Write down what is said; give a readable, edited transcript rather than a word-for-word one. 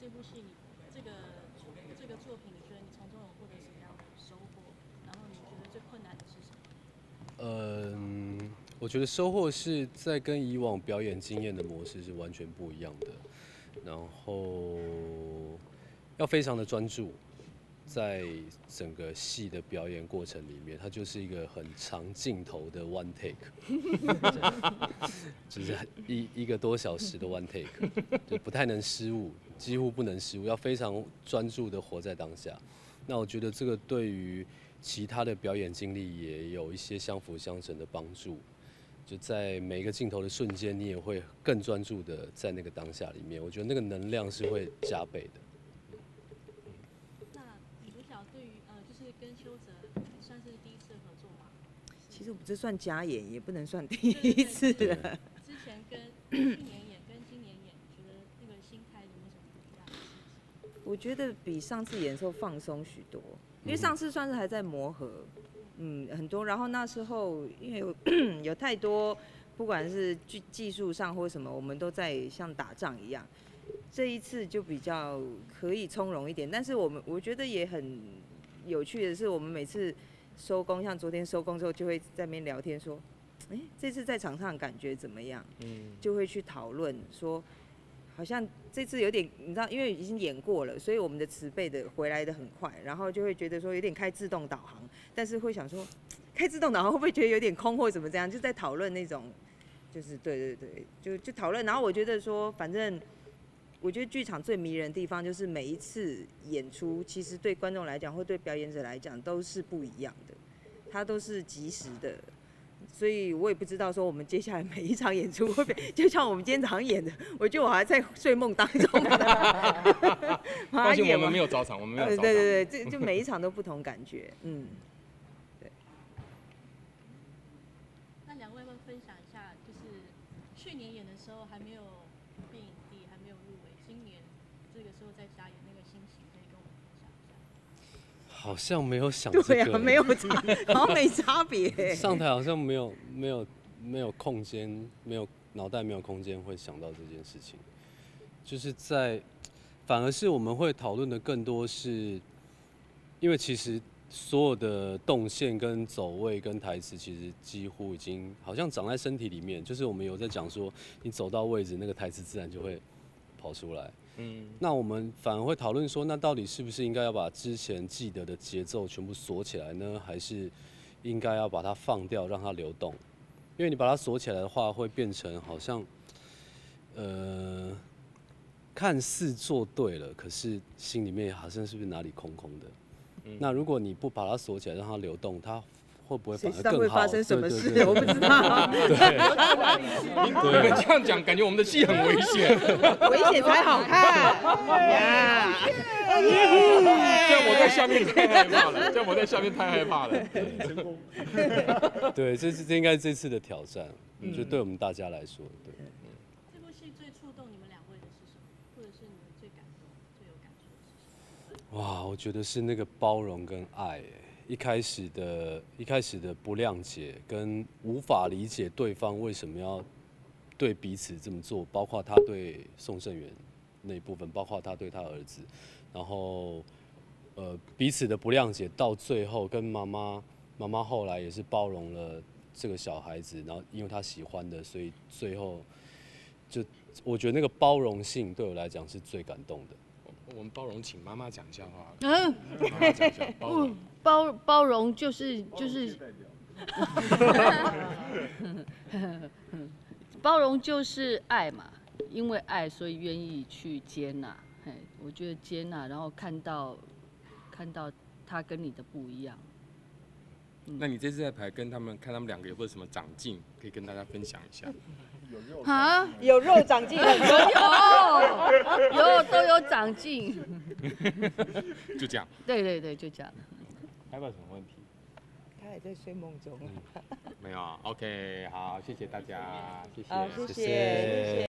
这部戏你这个作品，你觉得你从中有获得什么样的收获？然后你觉得最困难的是什么？ 我觉得收获是在跟以往表演经验的模式是完全不一样的，然后要非常的专注，在整个戏的表演过程里面，它就是一个很长镜头的 one take， 就是一个多小时的 one take， 就不太能失误，几乎不能失误，要非常专注的活在当下。那我觉得这个对于其他的表演经历也有一些相辅相成的帮助。就在每一个镜头的瞬间，你也会更专注的在那个当下里面。我觉得那个能量是会加倍的。 那女主角对于就是跟修哲算是第一次合作吗？ 其实我这算加演，也不能算第一次了。 之前跟去年演跟今年演，你觉得那个心态有没有什么不一样的事情？ 我觉得比上次演的时候放松许多，因为上次算是还在磨合，很多。然后那时候因为有太多，不管是技术上或什么，我们都在像打仗一样。这一次就比较可以从容一点，但是我觉得也很有趣的是，我们每次收工，像昨天收工之后，就会在那边聊天说，这次在场上感觉怎么样？就会去讨论说，好像这次有点，你知道，因为已经演过了，所以我们的词背的回来的很快，然后就会觉得说有点开自动导航，但是会想说，开自动导航会不会觉得有点空或怎么这样？就在讨论那种，就是对，就讨论。然后我觉得说，反正我觉得剧场最迷人的地方就是每一次演出，其实对观众来讲或对表演者来讲都是不一样的，它都是即时的。所以我也不知道说我们接下来每一场演出会不会，就像我们今天早上演的，我觉得我还在睡梦当中。 放心，我们没有早场，我们没有早场。 对，就每一场都不同感觉，对。 那两位要不要分享一下，就是去年演的时候还没有变影帝，还没有入围，今年这个时候在加演那个心情，可以跟我们分享一下。 好像没有想这个， 对啊，没有差，好像没差别。 上台好像没有空间，脑袋没有空间会想到这件事情，就是反而是我们会讨论的更多是，因为其实所有的动线跟走位跟台词，其实几乎已经好像长在身体里面，就是我们有在讲说，你走到位置，那个台词自然就会跑出来。那我们反而会讨论说，那到底是不是应该要把之前记得的节奏全部锁起来呢，还是应该要把它放掉，让它流动？因为你把它锁起来的话，会变成好像，看似做对了，可是心里面好像是不是哪里空空的？那如果你不把它锁起来，让它流动，它会不会反而更好？ 会发生什么事？ 对我不知道。 你们这样讲，感觉我们的戏很危险。 危险才好看呀！ 这样我在下面太害怕了。成功。 对，这应该是这次的挑战，就对我们大家来说，对。 这部戏最触动你们两位的是什么？或者是你们最感动、最有感触的是什么？ 哇，我觉得是那个包容跟爱。一开始的不谅解跟无法理解对方为什么要对彼此这么做，包括他对宋盛元那一部分，包括他对他儿子，然后彼此的不谅解到最后跟妈妈后来也是包容了这个小孩子，然后因为他喜欢的，所以最后就我觉得那个包容性对我来讲是最感动的。 我们包容，请妈妈讲一下话。妈妈讲一下包容。 包容就是包容就是爱嘛，因为爱所以愿意去接纳。我觉得接纳，然后看到他跟你的不一样。 那你这次在排看他们两个有没有什么长进，可以跟大家分享一下？ 啊， 有肉长进， 都有长进。 就这样。 对，就这样。 还有什么问题？ 他还在睡梦中。 没有 ，OK， 好，谢谢大家，谢谢， 好，谢谢。